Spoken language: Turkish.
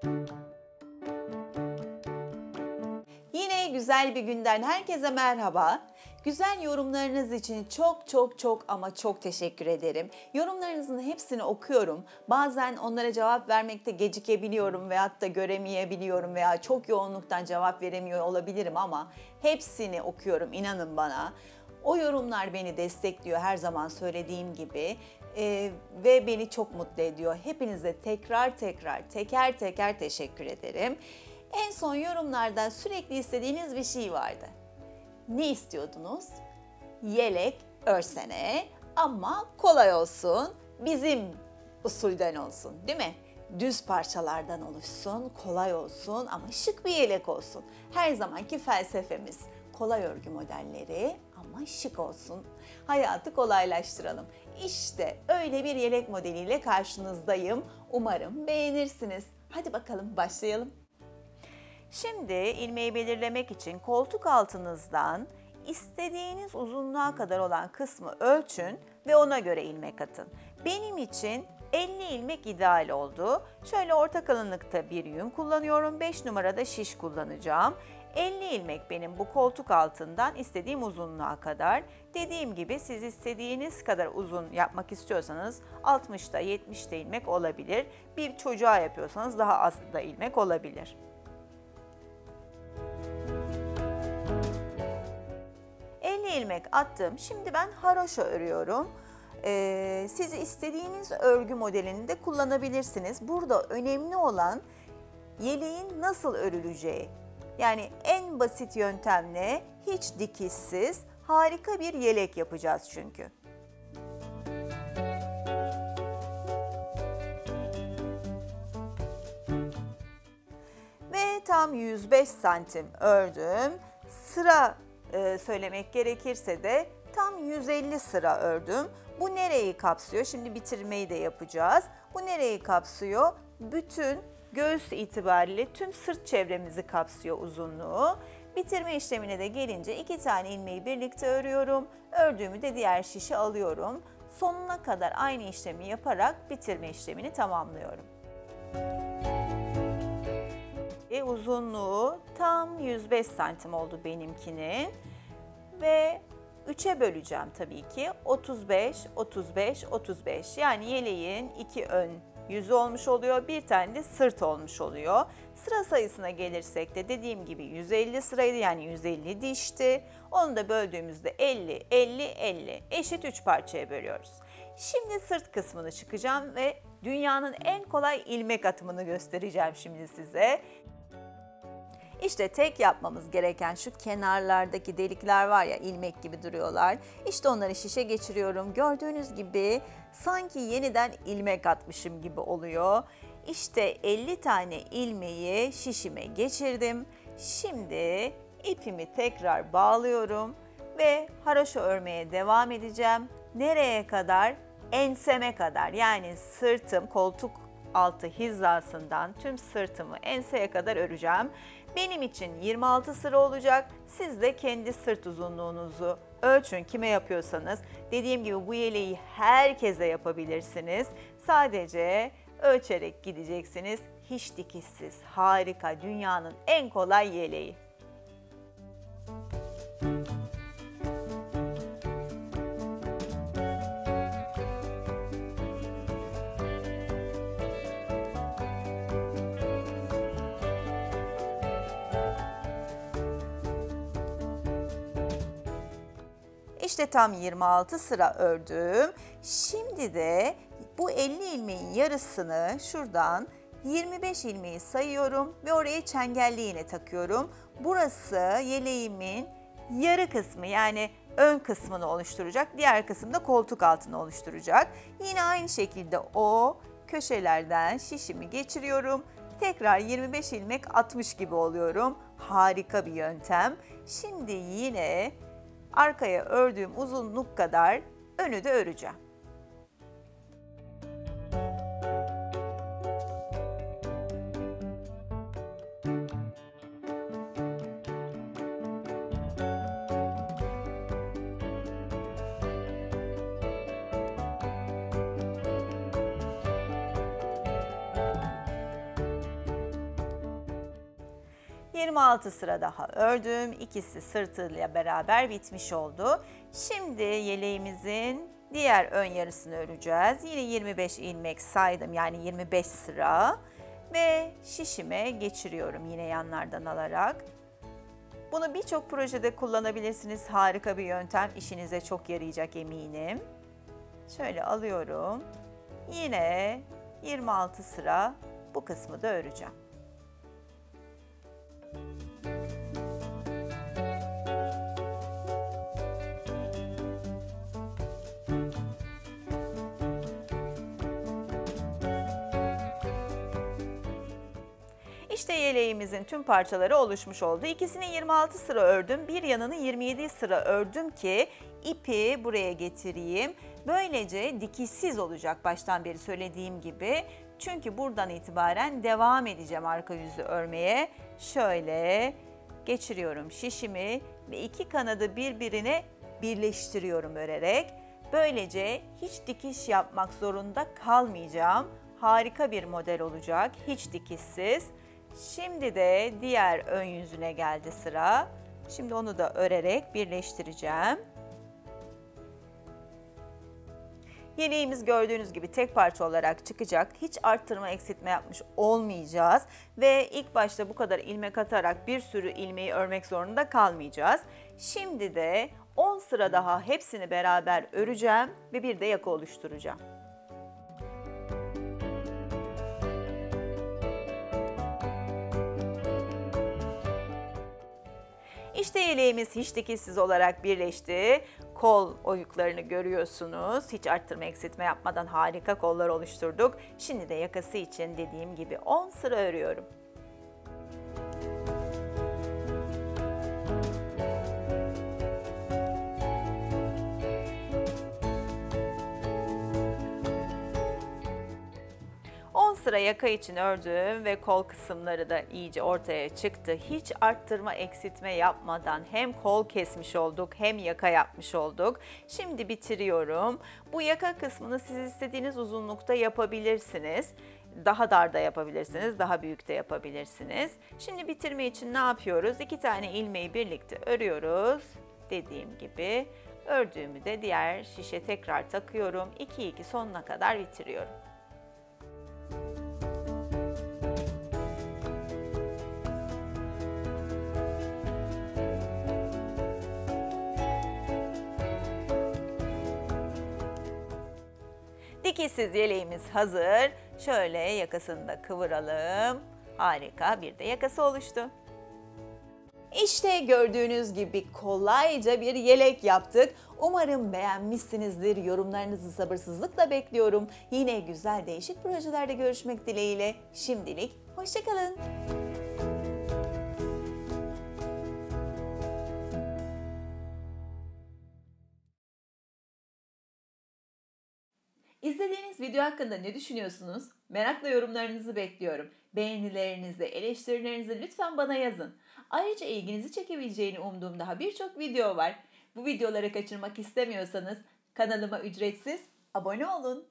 Yine güzel bir günden herkese merhaba. Güzel yorumlarınız için çok ama çok teşekkür ederim. Yorumlarınızın hepsini okuyorum. Bazen onlara cevap vermekte gecikebiliyorum veyahut da göremeyebiliyorum veya çok yoğunluktan cevap veremiyor olabilirim ama hepsini okuyorum, inanın bana. O yorumlar beni destekliyor, her zaman söylediğim gibi. Ve beni çok mutlu ediyor. Hepinize teker teker teşekkür ederim. En son yorumlarda sürekli istediğiniz bir şey vardı. Ne istiyordunuz? Yelek örsene ama kolay olsun, bizim usulden olsun, değil mi? Düz parçalardan oluşsun, kolay olsun ama şık bir yelek olsun. Her zamanki felsefemiz. Kolay örgü modelleri ama şık olsun. Hayatı kolaylaştıralım. İşte öyle bir yelek modeliyle karşınızdayım. Umarım beğenirsiniz. Hadi bakalım başlayalım. Şimdi ilmeği belirlemek için koltuk altınızdan istediğiniz uzunluğa kadar olan kısmı ölçün ve ona göre ilmek atın. Benim için 50 ilmek ideal oldu. Şöyle orta kalınlıkta bir yün kullanıyorum. 5 numarada şiş kullanacağım. 50 ilmek benim bu koltuk altından istediğim uzunluğa kadar. Dediğim gibi siz istediğiniz kadar uzun yapmak istiyorsanız 60'da 70'te ilmek olabilir. Bir çocuğa yapıyorsanız daha az da ilmek olabilir. İlmek attım. Şimdi ben haroşa örüyorum. Siz istediğiniz örgü modelini de kullanabilirsiniz. Burada önemli olan yeleğin nasıl örüleceği. Yani en basit yöntemle hiç dikişsiz harika bir yelek yapacağız çünkü. Ve tam 105 santim ördüm. Sıra söylemek gerekirse de tam 150 sıra ördüm. Bu nereyi kapsıyor? Şimdi bitirmeyi de yapacağız. Bu nereyi kapsıyor? Bütün göğüs itibariyle tüm sırt çevremizi kapsıyor uzunluğu. Bitirme işlemine de gelince 2 tane ilmeği birlikte örüyorum. Ördüğümü de diğer şişe alıyorum. Sonuna kadar aynı işlemi yaparak bitirme işlemini tamamlıyorum. Uzunluğu tam 105 santim oldu benimkinin ve 3'e böleceğim tabii ki. 35, 35, 35. Yani yeleğin 2 ön yüzü olmuş oluyor, bir tane de sırt olmuş oluyor. Sıra sayısına gelirsek de dediğim gibi 150 sıraydı, yani 150 dişti. Onu da böldüğümüzde 50, 50, 50 eşit 3 parçaya bölüyoruz. Şimdi sırt kısmını çıkacağım ve dünyanın en kolay ilmek atımını göstereceğim şimdi size. İşte tek yapmamız gereken şu kenarlardaki delikler var ya, ilmek gibi duruyorlar. İşte onları şişe geçiriyorum. Gördüğünüz gibi sanki yeniden ilmek atmışım gibi oluyor. İşte 50 tane ilmeği şişime geçirdim. Şimdi ipimi tekrar bağlıyorum ve haroşa örmeye devam edeceğim. Nereye kadar? Enseme kadar, yani sırtım koltuk altı hizasından tüm sırtımı enseye kadar öreceğim. Benim için 26 sıra olacak. Siz de kendi sırt uzunluğunuzu ölçün kime yapıyorsanız. Dediğim gibi bu yeleği herkese yapabilirsiniz. Sadece ölçerek gideceksiniz. Hiç dikişsiz, harika, dünyanın en kolay yeleği. İşte tam 26 sıra ördüm. Şimdi de bu 50 ilmeğin yarısını şuradan 25 ilmeği sayıyorum ve oraya çengelli iğne takıyorum. Burası yeleğimin yarı kısmı, yani ön kısmını oluşturacak. Diğer kısım da koltuk altını oluşturacak. Yine aynı şekilde o köşelerden şişimi geçiriyorum. Tekrar 25 ilmek atmış gibi oluyorum. Harika bir yöntem. Şimdi yine arkaya ördüğüm uzunluk kadar önü de öreceğim. 26 sıra daha ördüm. İkisi sırtıyla beraber bitmiş oldu. Şimdi yeleğimizin diğer ön yarısını öreceğiz. Yine 25 ilmek saydım, yani 25 sıra ve şişime geçiriyorum yine yanlardan alarak. Bunu birçok projede kullanabilirsiniz. Harika bir yöntem. İşinize çok yarayacak eminim. Şöyle alıyorum. Yine 26 sıra bu kısmı da öreceğim. İşte yeleğimizin tüm parçaları oluşmuş oldu. İkisini 26 sıra ördüm. Bir yanını 27 sıra ördüm ki ipi buraya getireyim. Böylece dikişsiz olacak baştan beri söylediğim gibi. Çünkü buradan itibaren devam edeceğim arka yüzü örmeye. Şöyle geçiriyorum şişimi ve iki kanadı birbirine birleştiriyorum örerek. Böylece hiç dikiş yapmak zorunda kalmayacağım. Harika bir model olacak, hiç dikişsiz. Şimdi de diğer ön yüzüne geldi sıra. Şimdi onu da örerek birleştireceğim. Yeleğimiz gördüğünüz gibi tek parça olarak çıkacak. Hiç arttırma eksiltme yapmış olmayacağız. Ve ilk başta bu kadar ilmek atarak bir sürü ilmeği örmek zorunda kalmayacağız. Şimdi de 10 sıra daha hepsini beraber öreceğim ve bir de yaka oluşturacağım. İşte yeleğimiz hiç dikişsiz olarak birleşti. Kol oyuklarını görüyorsunuz. Hiç arttırma eksiltme yapmadan harika kollar oluşturduk. Şimdi de yakası için dediğim gibi 10 sıra örüyorum. Sıra yaka için ördüm ve kol kısımları da iyice ortaya çıktı. Hiç arttırma eksiltme yapmadan hem kol kesmiş olduk hem yaka yapmış olduk. Şimdi bitiriyorum. Bu yaka kısmını siz istediğiniz uzunlukta yapabilirsiniz. Daha dar da yapabilirsiniz, daha büyük de yapabilirsiniz. Şimdi bitirme için ne yapıyoruz? 2 tane ilmeği birlikte örüyoruz. Dediğim gibi ördüğümü de diğer şişe tekrar takıyorum. 2-2 sonuna kadar bitiriyorum. Dikişsiz yeleğimiz hazır. Şöyle yakasını da kıvıralım. Harika bir de yakası oluştu. İşte gördüğünüz gibi kolayca bir yelek yaptık. Umarım beğenmişsinizdir. Yorumlarınızı sabırsızlıkla bekliyorum. Yine güzel değişik projelerde görüşmek dileğiyle. Şimdilik hoşça kalın. İzlediğiniz video hakkında ne düşünüyorsunuz? Merakla yorumlarınızı bekliyorum. Beğenilerinizi, eleştirilerinizi lütfen bana yazın. Ayrıca ilginizi çekebileceğini umduğum daha birçok video var. Bu videoları kaçırmak istemiyorsanız kanalıma ücretsiz abone olun.